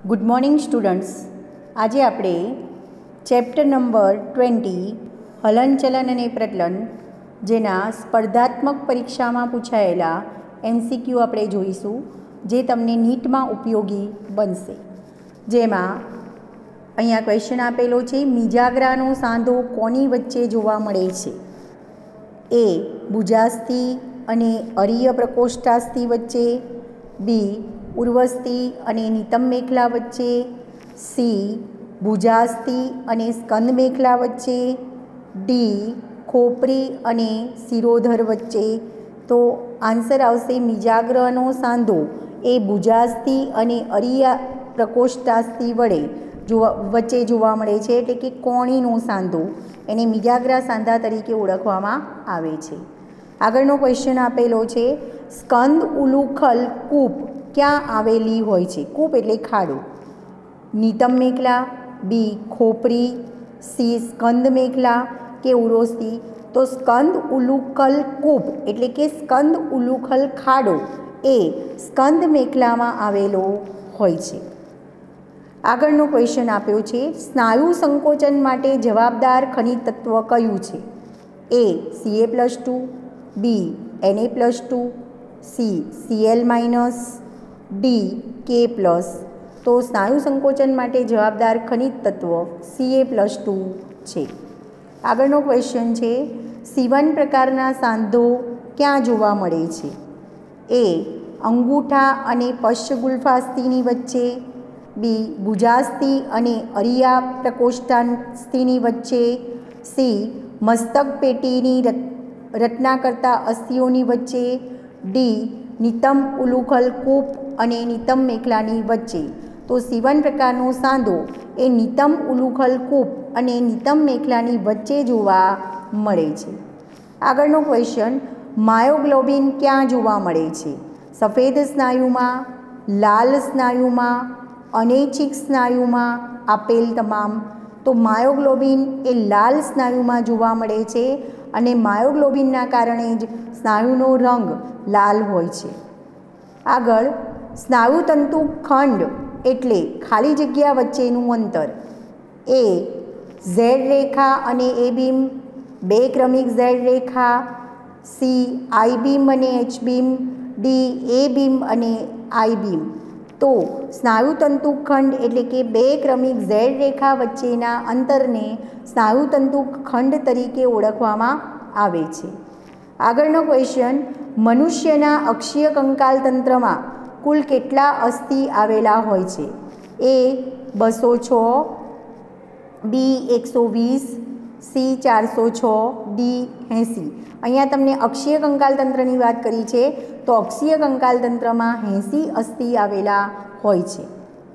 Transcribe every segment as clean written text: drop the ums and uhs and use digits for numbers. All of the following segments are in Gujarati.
Good morning students. आज आपणे चैप्टर नंबर 20 हलन चलन अने प्रचलन जेना स्पर्धात्मक परीक्षा में पूछायेला MCQ आपणे जोईशुं, जे तमने नीट में उपयोगी बनशे। जेमां अहींया क्वेश्चन आपेलो छे, मीजागरानो सांधो कोनी वच्चे जोवा मळे छे? ए भुजास्थि अने अरीय प्रकोष्ठास्थि वच्चे, बी उर्वस्थि अने नितम मेखला वच्चे, सी भुजास्थि अने स्कंद मेखला वच्चे, डी खोपरी अने शिरोधर वच्चे। तो आंसर आवशे मीजाग्रहनो सांधो ए भुजास्थि अने अरीय प्रकोष्ठास्थि वडे वच्चे जोवा मळे छे, एटले के कोणीनो सांधो एने मीजाग्रा सांधा तरीके ओळखवामां आवे छे। आगळनो क्वेश्चन आपेलो छे, स्कंद उलूखल कूप क्या आवेली होय छे? कूप एटले खाडो। नितम मेखला, बी खोपरी, सी स्कंद मेखला के उर्वस्थि। तो स्कंद उलूखल कूप एटले के स्कंद उलूखल खाडो ए स्कंद मेखलामां आवेलो होय छे। आगळनो क्वेश्चन आप्यो छे, स्नायु संकोचन माटे जवाबदार खनिज तत्व कयुं छे? A Ca+2, B Na+2, C Cl-, D K+। तो स्नायु संकोचन माटे जवाबदार खनिज तत्व Ca+2 छे। आगळनो क्वेश्चन छे, C1 प्रकारना सांधो क्या जोवा मळे छे? ए अंगूठा अने पश्चगुल्फास्थિની वच्चे, बी भुजास्थि अने अरीया प्रकोष्ठास्थિની वच्चे, सी मस्तक पेटीनी रचना करता अस्थिओनी वच्चे, डी नितम उलूखल कूप अने नितम मेखलानी वच्चे। तो C1 प्रकारनो सांधो ए नितम उलूखल कूप अने नितम मेखलानी वच्चे जोवा मळे छे। आगळनो क्वेश्चन, मायोग्लोबिन क्या जोवा मळे छे? सफेद स्नायुमां, लाल स्नायुमां, अनैच्छिक स्नायुमां, आपेल तमाम। तो मायोग्लोबिन ए लाल स्नायुमां जोवा मळे छे अने मायोग्लोबिनना कारणे ज स्नायुनो रंग लाल होय छे। आगळ स्नायुतंतु खंड एटले खाली जग्या वच्चेनुं अंतर। ए Z रेखा अने A बीम, बे क्रमिक Z रेखा, सी I बीम अने H बीम, डी A बीम अने I बीम। तो स्नायुतंतु खंड एटले के बे क्रमिक Z रेखा वच्चेना अंतरने स्नायुतंतु खंड तरीके ओळखवामां आवे छे। आगळनो क्वेश्चन, मनुष्यना अक्षीय कंकाल तंत्रमां कुल केटला अस्थि आवेला होय छे? A 206, B 120, C 406, D 80। अहींया तमने अक्षीय कंकाल तंत्रनी वात करी छे, तो अक्षीय कंकाल तंत्रमां 80 अस्थि आवेला होय छे।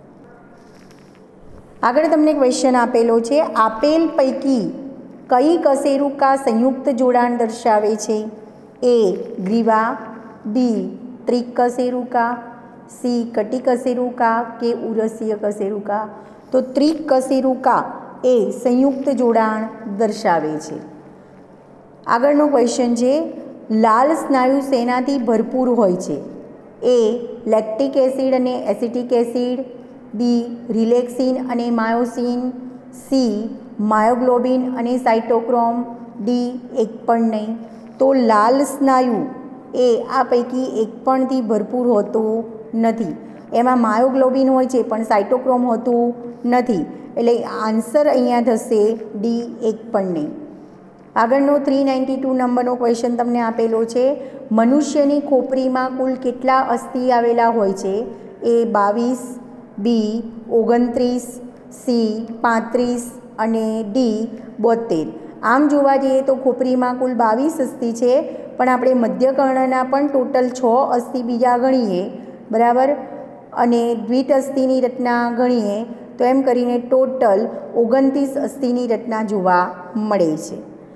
आगळ तमने क्वेश्चन आपेलो छे, आपेल पैकी कई कशेरुका संयुक्त जोडाण दर्शावे छे? ए ग्रीवा, बी त्रिकशेरुका, सी कटिकशेरुका के उरसीय कशेरुका। तो त्रिकशेरुका ए संयुक्त जोडाण दर्शावे छे। आगळनो क्वेश्चन छे, लाल स्नायु सेनाथी भरपूर होय छे? ए लेक्टिक एसिड अने एसिटिक एसिड, बी रिलेक्सिन अने मायोसिन, सी मायोग्लोबिन अने साइटोक्रोम, डी एक पण नहीं। तो लाल स्नायु ए आ पैकी एक पणथी भरपूर होतो नथी। एमां मायोग्लोबिन होय छे पण साइटोक्रोम होतुं नथी, एटले आंसर अहींया थशे डी एक पण नहीं। आगळनो 392 नंबरनो क्वेश्चन तमने आपेलो छे, मनुष्यनी खोपरीमां कुल केटला अस्थि आवेला होय छे? ए 22, बी 29, सी 35 अने डी 72। आम जोवा जईए तो खोपरीमां कुल 22 अस्थि छे, पण आपणे मध्यकर्णना पण टोटल 6 अस्थि बीजा गणीए, बराबर, अने द्वित अस्थિની रचना गणीए तो एम करीने टोटल 29 अस्थિની रचना जोवा मळे छे।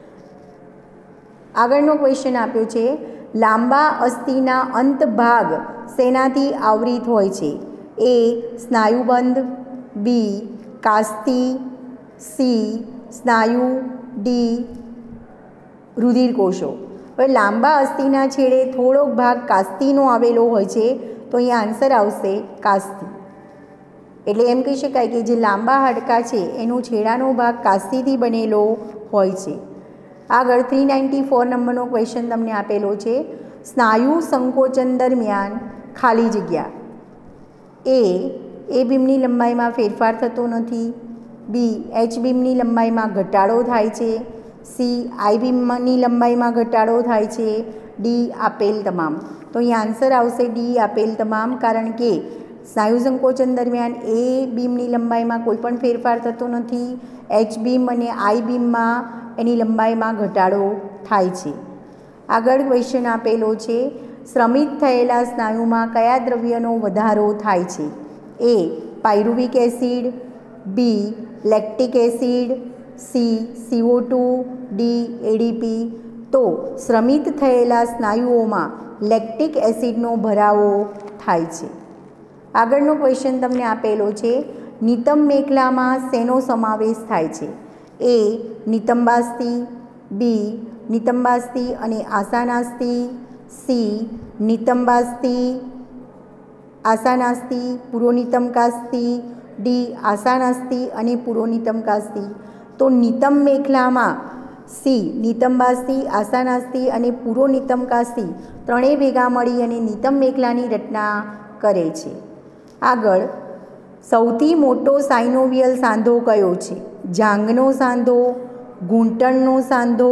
आगळनो क्वेश्चन आप्यो छे, लांबा अस्थિના अंत भाग सेनाथी आवृत होय छे? ए स्नायुबंध, बी कास्ती, सी स्नायु, डी रुधिरकोषो। हवे लांबा अस्थિના छेड़े थोड़ोक भाग कास्तीनो आवेलो होय छे, तो अहींया आंसर आवशे कास्ती। એટલે એમ કહી શકાય કે જે લાંબા હાડકાં છે એનો છેડાનો ભાગ કાસ્તીથી બનેલો હોય છે. આગળ 394 નંબરનો ક્વેશ્ચન તમને આપેલો છે. સ્નાયુ સંકોચન દરમિયાન ખાલી જગ્યા એ બીમની લંબાઈમાં ફેરફાર થતો નથી, બી એચ બીમની લંબાઈમાં ઘટાડો થાય છે, સી આઈ બીમની લંબાઈમાં ઘટાડો થાય છે, ડી આપેલ તમામ. તો અહીં આન્સર આવશે ડી આપેલ તમામ, કારણ કે સ્નાયુ સંકોચન દરમિયાન એ બીમની લંબાઈમાં કોઈ પણ ફેરફાર થતો નથી, એચ બીમ અને આઈ બીમમાં એની લંબાઈમાં ઘટાડો થાય છે. આગળ ક્વેશ્ચન આપેલો છે. શ્રમિત થયેલા સ્નાયુમાં કયા દ્રવ્યનો વધારો થાય છે? A pyruvic acid, B lactic acid, C CO2, D ADP. તો શ્રમિત થયેલા સ્નાયુઓમાં લેક્ટિક એસિડનો ભરાવો થાય છે. આગળનો ક્વેશ્ચન તમને આપેલો છે. નિતંબ મેખલામાં શેનો સમાવેશ થાય છે? એ નિતંબાસ્થિ, બી નિતંબાસ્થિ અને આસાનાસ્થિ, સી નિતંબાસ્થિ આસાનાસ્થિ પુરોનિતંબકાસ્થિ, ડી આસાનાસ્થિ અને પુરોનિતંબકાસ્થિ. તો નિતંબ મેખલામાં સી નિતંબાસ્થિ, આસાનાસ્થિ અને પુરોનિતંબકાસ્થિ ત્રણેય ભેગા મળી અને નિતંબ મેખલાની રચના કરે છે. આગળ સૌથી મોટો સાયનોવિયલ સાંધો કયો છે? જાંઘનો સાંધો, ઘૂંટણનો સાંધો,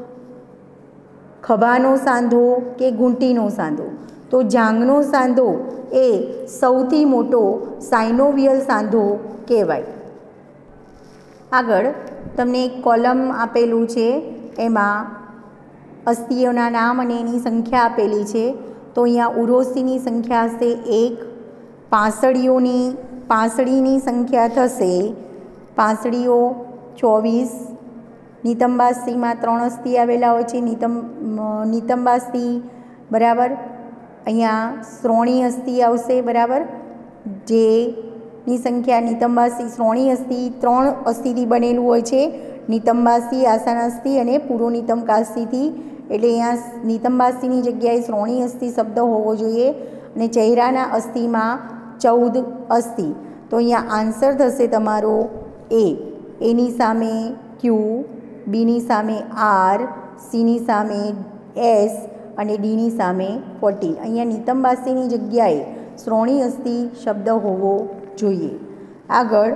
ખભાનો સાંધો કે ઘૂંટીનો સાંધો? તો જાંઘનો સાંધો એ સૌથી મોટો સાયનોવિયલ સાંધો કહેવાય. આગળ તમને એક કોલમ આપેલું છે, એમાં અસ્થિઓના નામ અને એની સંખ્યા આપેલી છે. તો અહીંયા ઉરોસ્થિની સંખ્યા હશે 1, પાંસળીની સંખ્યા થશે પાંસળીઓ 24, નિતંબાસ્થિમાં 3 અસ્થિ આવેલા હોય છે, નિતંબાસ્થિ બરાબર. અહીંયા શ્રોણી અસ્થિ આવશે બરાબર, જેની સંખ્યા નિતંબાસ્થિ શ્રોણી અસ્થિ 3 અસ્થિથી બનેલું હોય છે, નિતંબાસ્થિ, આસાનાસ્થિ અને પુરોનિતંબકાસ્થિથી. એટલે અહીંયા નિતંબાસ્થિની જગ્યાએ શ્રોણી અસ્થિ શબ્દ હોવો જોઈએ અને ચહેરાના અસ્થિમાં 14 અસ્થિ. તો અહીંયા આન્સર થશે તમારો એ. એની સામે ક્યુ, બીની સામે આર, સીની સામે એસ અને ડીની સામે 14. અહીંયા નિતંબાસ્થિની જગ્યાએ શ્રોણી અસ્થિ શબ્દ હોવો જોઈએ. આગળ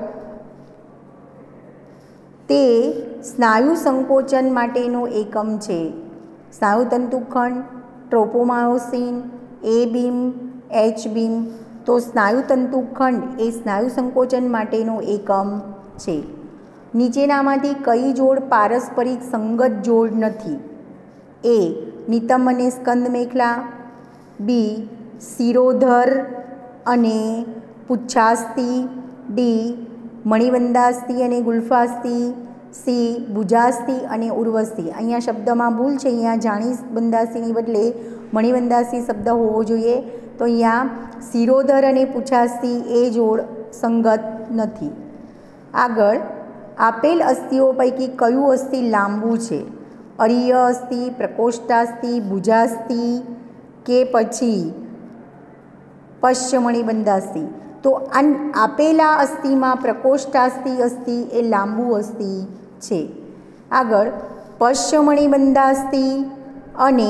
તે સ્નાયુ સંકોચન માટેનો એકમ છે. સ્નાયુતંતુખંડ, ટ્રોપોમાયોસિન, એ બીમ, એચ બીમ. તો સ્નાયુતંતુખંડ એ સ્નાયુ સંકોચન માટેનો એકમ છે. નીચેનામાંથી કઈ જોડ પારસ્પરિક સંગત જોડ નથી? એ નિતંબ અને સ્કંદ મેખલા, બી શિરોધર અને પુચ્છાસ્થિ, ડી મણિબંધાસ્થિ અને ગુલ્ફાસ્થિ, સી ભુજાસ્થિ અને ઉર્વસ્થિ. અહીંયા શબ્દમાં ભૂલ છે, અહીંયા જાણીબંધાસ્થિની બદલે મણિબંધાસ્થિ શબ્દ હોવો જોઈએ. તો અહીંયા શિરોધર અને પુચ્છાસ્થિ એ જોડ સંગત નથી. આગળ આપેલ અસ્થિઓ પૈકી કયું અસ્થિ લાંબુ છે? અરીય અસ્થિ, પ્રકોષ્ઠાસ્થિ, ભુજાસ્થિ કે પછી પશ્ચમણિબંધાસ્થિ? તો આપેલા અસ્થિમાં પ્રકોષ્ઠાસ્થિ અસ્થિ એ લાંબુ અસ્થિ છે. આગળ પશ્ચમણિબંધાસ્થિ અને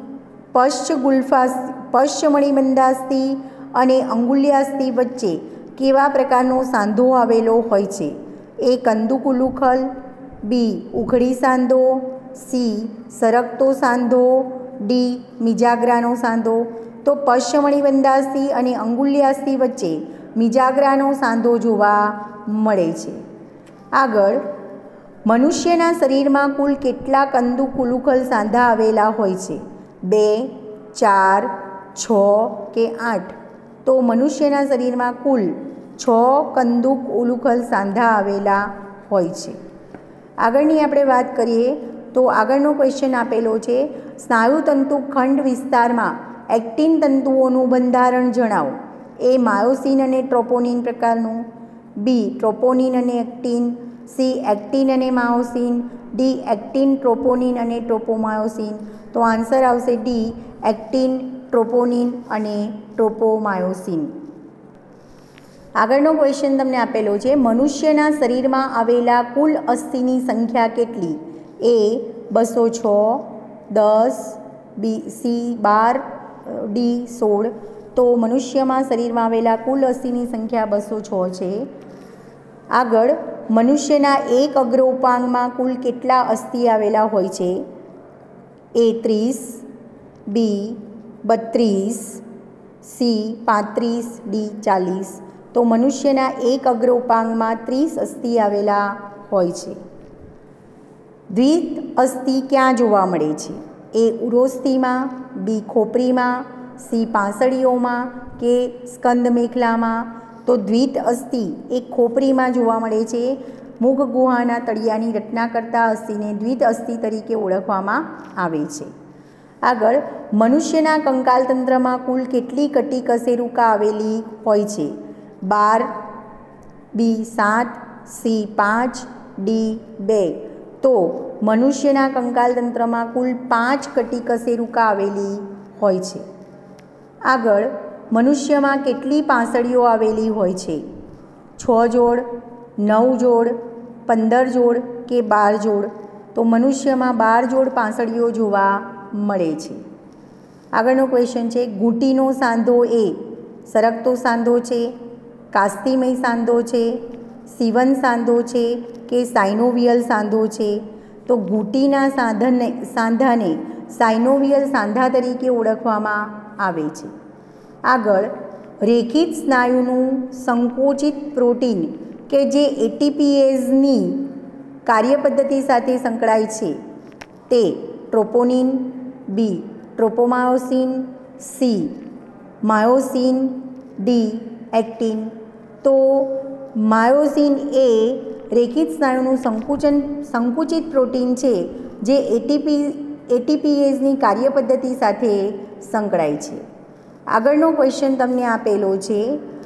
પશ્ચમણિબંધાસ્થિ અને અંગુલ્યાસ્થિ વચ્ચે કેવા પ્રકારનો સાંધો આવેલો હોય છે? એ કંદુકુલુખલ, બી ઉખડી સાંધો, સી સરકતો સાંધો, ડી મિજાગ્રાનો સાંધો. તો પશ્ચમણિબંધાસ્થિ અને અંગુલ્યાસ્થિ વચ્ચે મિજાગ્રાનો સાંધો જોવા મળે છે. આગળ મનુષ્યના શરીરમાં કુલ કેટલા કંદુકુલુખલ સાંધા આવેલા હોય છે? 2, 4, 6 કે 8? તો મનુષ્યના શરીરમાં કુલ 6 કંદુકુલુખલ સાંધા આવેલા હોય છે. આગળની આપણે વાત કરીએ તો આગળનો ક્વેશ્ચન આપેલો છે. સ્નાયુતંતુખંડ વિસ્તારમાં એક્ટિન તંતુઓનું બંધારણ જણાવો. એ માયોસિન અને ટ્રોપોનિન પ્રકારનું, બી ટ્રોપોનિન અને એક્ટિન, સી એક્ટિન અને માયોસિન, ડી એક્ટિન, ટ્રોપોનિન અને ટ્રોપોમાયોસિન. તો આન્સર આવશે ડી એક્ટિન, ટ્રોપોનિન અને ટ્રોપોમાયોસિન. આગળનો ક્વેશ્ચન તમને આપેલો છે, મનુષ્યના શરીરમાં આવેલા કુલ અસ્થિની સંખ્યા કેટલી? A 206, 10, B C 12, D 16. તો મનુષ્યમાં શરીરમાં આવેલા કુલ અસ્થિની સંખ્યા 206 છે. આગળ, મનુષ્યના એક અગ્રોપાંગમાં કુલ કેટલા અસ્થિ આવેલા હોય છે? A 30, B 32, C 35, D 40. તો મનુષ્યના એક અગ્રોપાંગમાં 30 અસ્થિ આવેલા હોય છે. દ્વિત અસ્થિ ક્યાં જોવા મળે છે? એ ઉરોસ્થિમાં, બી ખોપરીમાં, સી પાંસળીઓમાં કે સ્કંદ મેખલામાં. તો દ્વિત અસ્થિ એ ખોપરીમાં જોવા મળે છે. મુખ ગુહાના તળિયાની રચના કરતા અસ્થિને દ્વિત અસ્થિ તરીકે ઓળખવામાં આવે છે. આગળ, મનુષ્યના કંકાલતંત્રમાં કુલ કેટલી કટી કશેરુકા આવેલી હોય છે? 12, બી 7, સી 5, ડી 2. તો મનુષ્યના કંકાલતંત્રમાં કુલ 5 કટી કશેરુકા આવેલી હોય છે. આગળ, મનુષ્યમાં કેટલી પાંસળીઓ આવેલી હોય છે? 6 જોડ, 9 જોડ, 15 જોડ કે 12 જોડ? તો મનુષ્યમાં 12 જોડ પાંસળીઓ જોવા મળે છે. આગળનો ક્વેશ્ચન છે, ઘૂંટીનો સાંધો એ સરકતો સાંધો છે, કાસ્તિમય સાંધો છે, સીવન સાંધો છે કે સાઇનોવિયલ સાંધો છે? તો ઘૂંટીના સાંધાને સાઇનોવિયલ સાંધા તરીકે ઓળખવામાં આવે છે. આગળ, રેખિત સ્નાયુનું સંકોચિત પ્રોટીન કે જે એટીપીએઝની કાર્યપદ્ધતિ સાથે સંકળાય છે તે troponin, B tropomyosin, C myosin, D actin. તો માયોસિન એ રેખિત સ્નાયુનું સંકુચિત પ્રોટીન છે જે એટીપીએઝની કાર્યપદ્ધતિ સાથે સંકળાય છે. આગળનો ક્વેશ્ચન તમને આપેલો છે,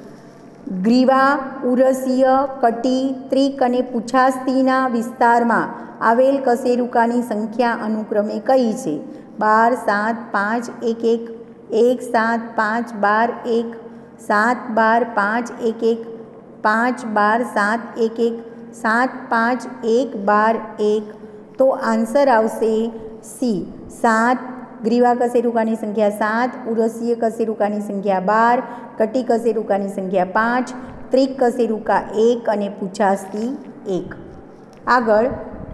ગ્રીવા, ઉરસીય, કટી, ત્રિક અને પૂંછાસ્થિના વિસ્તારમાં આવેલ કશેરુકાની સંખ્યા અનુક્રમે કઈ છે? 12, 7, 5, 1, 1, 1, 7, 5, 12, 1, 7, 12, 5, 1, 1, 5, 12, 7, 1, 1, 7, 5, 1, 12, 1. તો આન્સર આવશે સી 7. ગ્રીવા કશેરુકાની સંખ્યા 7, ઉરસીય કશેરુકાની સંખ્યા 12, કટી કશેરુકાની સંખ્યા 5, ત્રિક કશેરુકા 1 અને પૂંછાસ્થિ 1. આગળ,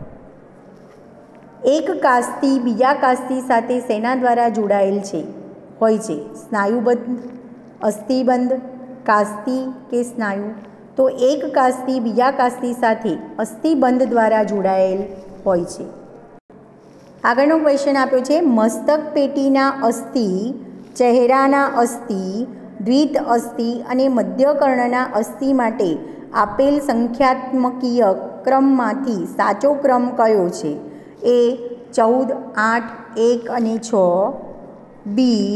એક કાસ્તિ બીજા કાસ્તિ સાથે શેના દ્વારા જોડાયેલ છે હોય છે? સ્નાયુબંધ, અસ્થિબંધ, કાસ્તિ કે સ્નાયુ? તો એક કાસ્તિ બીજા કાસ્તિ સાથે અસ્થિબંધ દ્વારા જોડાયેલ હોય છે. આગળનો ક્વેશ્ચન આપ્યો છે, મસ્તક પેટીના અસ્થિ, ચહેરાના અસ્થિ, દ્વિત અસ્થિ અને મધ્યકર્ણના અસ્થિ માટે આપેલ સંખ્યાત્મકીય ક્રમમાંથી સાચો ક્રમ કયો છે? એ 14, 8, 1 અને 6, બી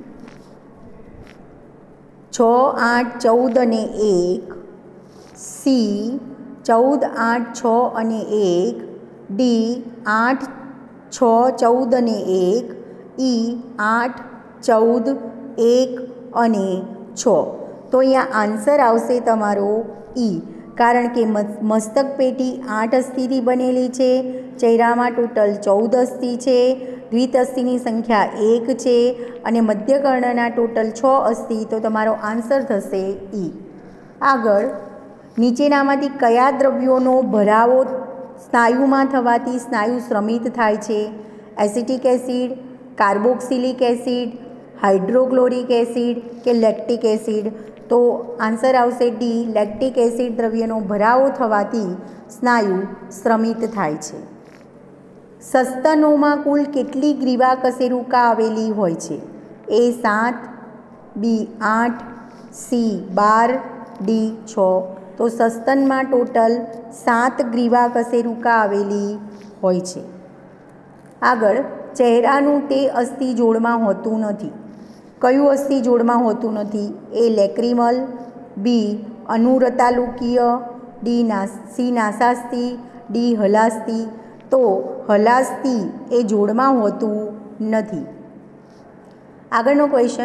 6, 8, 14 અને 1, સી 14, 8, 6 અને 1, ડી 8, 6, 14 અને 1, ઈ 8, 14, 1 અને 6. તો અહીંયા આન્સર આવશે તમારો ઈ, કારણ કે મસ્તક પેટી 8 અસ્થિથી બનેલી છે, ચહેરામાં ટોટલ 14 અસ્થિ છે, દ્વિત અસ્થિની સંખ્યા 1 છે અને મધ્યકર્ણના ટોટલ 6 અસ્થિ. તો તમારો આન્સર થશે ઈ. આગળ, નીચેનામાંથી કયા દ્રવ્યોનો ભરાવો સ્નાયુમાં થવાથી સ્નાયુ શ્રમિત થાય છે? Acetic acid, carboxylic acid, hydrochloric acid કે લેક્ટિક એસિડ? તો આન્સર આવશે ડી, લેક્ટિક એસિડ દ્રવ્યનો ભરાવો થવાથી સ્નાયુ શ્રમિત થાય છે. સસ્તનોમાં કુલ કેટલી ગ્રીવા કશેરુકા આવેલી હોય છે? A 7, B 8, C 12, D 6. તો સસ્તનમાં ટોટલ 7 ગ્રીવા કશેરુકા આવેલી હોય છે. આગળ, ચહેરાનું તે અસ્થિ જોડમાં હોતું નથી. કયું અસ્થિ જોડમાં હોતું નથી? એ લેક્રિમલ, બી અનુરતાલુકીય, સી નાસાસ્થિ, ડી હલાસ્થિ. તો હલાસ્થિ એ જોડમાં હોતું નથી. આગળનો ક્વેશ્ચન,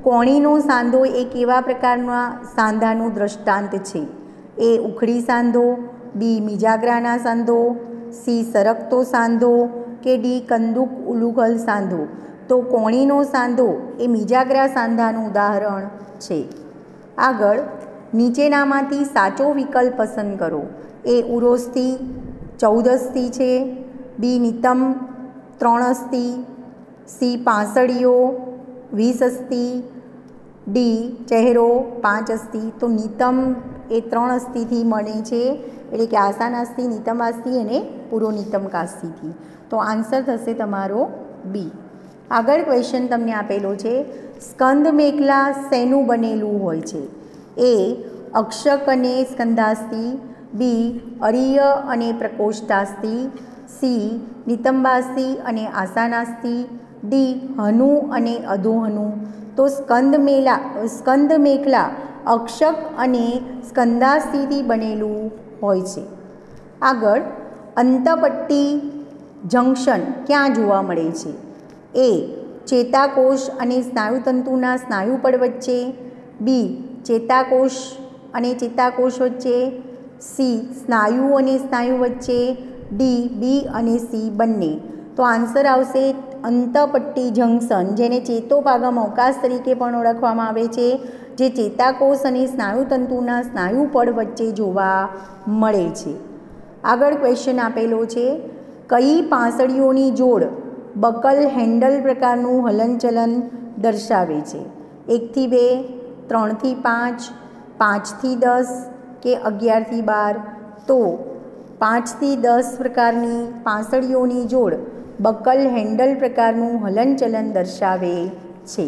કોણીનો સાંધો એ કેવા પ્રકારના સાંધાનું દ્રષ્ટાંત છે? એ ઉખડી સાંધો, બી મિજાગ્રાના સાંધો, સી સરકતો સાંધો કે ડી કંદુક ઉલુગલ સાંધો? તો કોણીનો સાંધો એ મિજાગ્રા સાંધાનું ઉદાહરણ છે. આગળ નીચેનામાંથી સાચો વિકલ્પ પસંદ કરો. એ ઉરોસ્થિ 14 અસ્થિ છે, બી નિતંબ 3 અસ્થિ, સી પાંસળીઓ 20 અસ્થિ, ડી ચહેરો 5 અસ્થિ. તો નિતંબ એ 3 અસ્થિથી મળે છે, એટલે કે આસાનાસ્થિ, નિતંબાસ્થિ અને પુરોનિતંબકાસ્થિથી. તો આન્સર થશે તમારો બી. આગળ ક્વેશ્ચન તમને આપેલો છે, સ્કંદ મેખલા શેનું બનેલું હોય છે? એ અક્ષક અને સ્કંદાસ્થિ, બી અરિય અને પ્રકોષ્ઠાસ્થિ, સી નિતંબાસ્થિ અને આસાનાસ્થિ, ડી હનુ અને અધોહનુ. તો સ્કંદ મેખલા અક્ષક અને સ્કંદાસ્થિથી બનેલું હોય છે. આગળ અંતપટ્ટી જંક્શન ક્યાં જોવા મળે છે? એ ચેતાકોષ અને સ્નાયુતંતુના સ્નાયુપડ વચ્ચે, બી ચેતાકોષ અને ચેતાકોષ વચ્ચે, સી સ્નાયુ અને સ્નાયુ વચ્ચે, ડી બી અને સી બંને. તો આન્સર આવશે અંતપટ્ટી જંક્શન, જેને ચેતોપાગમ અવકાશ તરીકે પણ ઓળખવામાં આવે છે, જે ચેતાકોષ અને સ્નાયુતંતુના સ્નાયુપડ વચ્ચે જોવા મળે છે. આગળ ક્વેશ્ચન આપેલો છે, કઈ પાંસળીઓની જોડ બકલ હેન્ડલ પ્રકારનું હલનચલન દર્શાવે છે? 1 થી 2, 3 થી 5, 5 થી 10 કે 11 થી 12? તો 5 થી 10 પ્રકારની પાંસળીઓની જોડ બકલ હેન્ડલ પ્રકારનું હલનચલન દર્શાવે છે.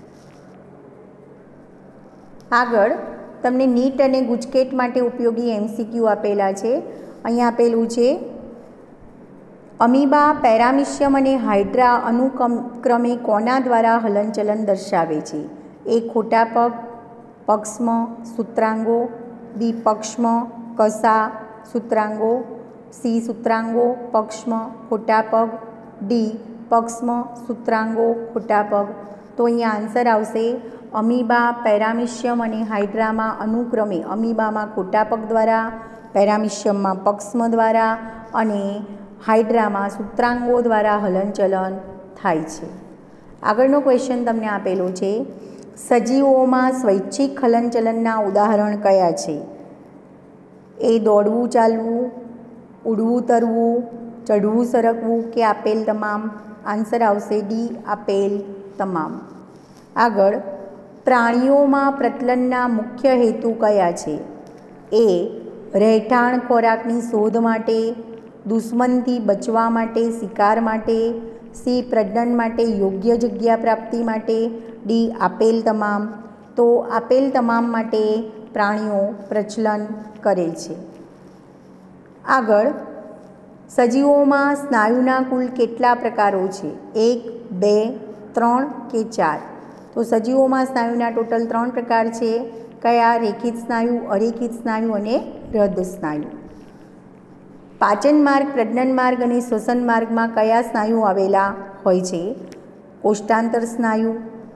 આગળ તમને નીટ અને ગુજકેટ માટે ઉપયોગી MCQ આપેલા છે. અહીંયા આપેલું છે, અમીબા, પેરામિશિયમ અને હાઇડ્રા અનુક્રમે કોના દ્વારા હલનચલન દર્શાવે છે? એ ખોટા પગ, પક્ષમ, સૂત્રાંગો, બી પક્ષમ, કસા, સૂત્રાંગો, સી સૂત્રાંગો, પક્ષમ, ખોટા પગ, ડી પક્ષમ, સૂત્રાંગો, ખોટા પગ. તો અહીંયા આન્સર આવશે અમીબા, પેરામિશિયમ અને હાઇડ્રામાં અનુક્રમે અમીબામાં ખોટા પગ દ્વારા, પેરામિશિયમમાં પક્ષમ દ્વારા અને હાઇડ્રામાં સૂત્રાંગો દ્વારા હલનચલન થાય છે. આગળનો ક્વેશ્ચન તમને આપેલો છે, સજીવોમાં સ્વૈચ્છિક હલનચલનના ઉદાહરણ કયા છે? એ દોડવું ચાલવું, ઉડવું તરવું, ચઢવું સરકવું કે આપેલ તમામ? આન્સર આવશે ડી આપેલ તમામ. આગળ પ્રાણીઓમાં પ્રતલનના મુખ્ય હેતુ કયા છે? એ રહેઠાણ ખોરાકની શોધ માટે, દુશ્મનથી બચવા માટે, શિકાર માટે, સી પ્રજનન માટે, યોગ્ય જગ્યા પ્રાપ્તિ માટે, ડી આપેલ તમામ. તો આપેલ તમામ માટે પ્રાણીઓ પ્રચલન કરે છે. આગળ સજીવોમાં સ્નાયુના કુલ કેટલા પ્રકારો છે? 1, 2, 3 કે 4? તો સજીવોમાં સ્નાયુના ટોટલ 3 પ્રકાર છે. કયા? રેખિત સ્નાયુ, અરેખિત સ્નાયુ અને હૃદ સ્નાયુ. પાચન માર્ગ, પ્રજનન માર્ગ અને શ્વસન માર્ગમાં કયા સ્નાયુ આવેલા હોય છે? કોષ્ટાંતર સ્નાયુ,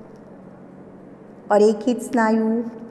અરેખિત સ્નાયુ,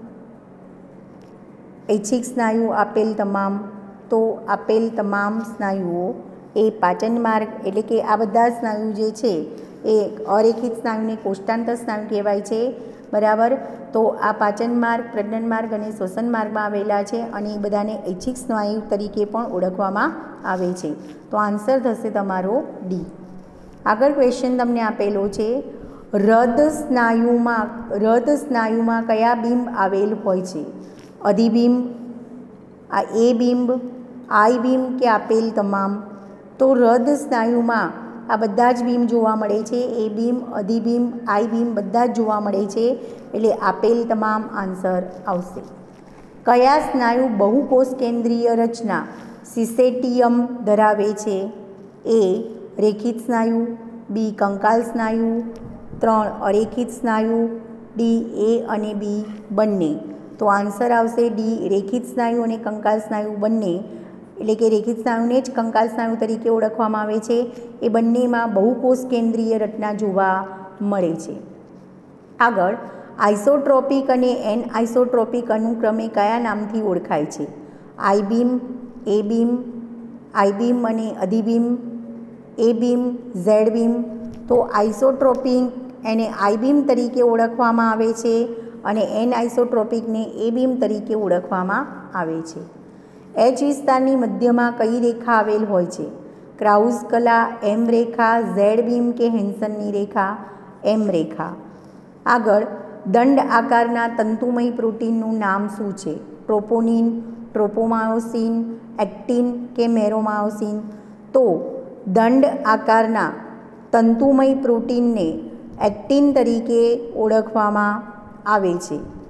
ઐચ્છિક સ્નાયુ, આપેલ તમામ. તો આપેલ તમામ સ્નાયુઓ એ પાચન માર્ગ, એટલે કે આ બધા સ્નાયુ જે છે એ અરેખિત સ્નાયુને કોષ્ટાંતર સ્નાયુ કહેવાય છે. બરાબર. તો આ પાચન માર્ગ, પ્રજનન માર્ગ અને શ્વસન માર્ગમાં આવેલા છે અને એ બધાને ઐચ્છિક સ્નાયુ તરીકે પણ ઓળખવામાં આવે છે. તો આન્સર થશે તમારો ડી. આગળ ક્વેશ્ચન તમને આપેલો છે, હૃદ સ્નાયુમાં કયા બિંબ આવેલ હોય છે? અધિબિંબ, આ એ બિંબ, આઈ બિંબ કે આપેલ તમામ? તો હૃદ સ્નાયુમાં આ બધા જ બિંબ જોવા મળે છે. એ બિંબ, અધિબિંબ, આઈ બિંબ બધા જ જોવા મળે છે, એટલે આપેલ તમામ આન્સર આવશે. કયા સ્નાયુ બહુકોષ કેન્દ્રીય રચના સિસેટિયમ ધરાવે છે? એ રેખિત સ્નાયુ, બી કંકાલ સ્નાયુ, 3 અરેખિત સ્નાયુ, ડી એ અને બી બંને? તો આન્સર આવશે ડી રેખિત સ્નાયુ અને કંકાલ સ્નાયુ બંને, એટલે કે રેખિત સ્નાયુને જ કંકાલ સ્નાયુ તરીકે ઓળખવામાં આવે છે. એ બંનેમાં બહુકોષ કેન્દ્રીય રચના જોવા મળે છે. આગળ આઇસોટ્રોપિક અને એન આઇસોટ્રોપિક અનુક્રમે કયા નામથી ઓળખાય છે? I beam, A beam, I beam અને અધિબીમ, એ બીમ, ઝેડ બીમ. તો આઇસોટ્રોપિક એને આઈ બીમ તરીકે ઓળખવામાં આવે છે અને એન આઇસોટ્રોપિકને એ બીમ તરીકે ઓળખવામાં આવે છે. એચ વિસ્તારની મધ્યમાં કઈ રેખા આવેલ હોય છે? ક્રાઉઝ કલા, એમ રેખા, ઝેડ બીમ કે હેન્સનની રેખા? એમ રેખા. આગળ, દંડ આકારના તંતુમય પ્રોટીનનું નામ શું છે? ટ્રોપોનિન, ટ્રોપોમાયોસિન, એક્ટિન કે મેરોમાયોસિન? તો દંડ આકારના તંતુમય પ્રોટીનને એક્ટિન તરીકે ઓળખવામાં આવે છે.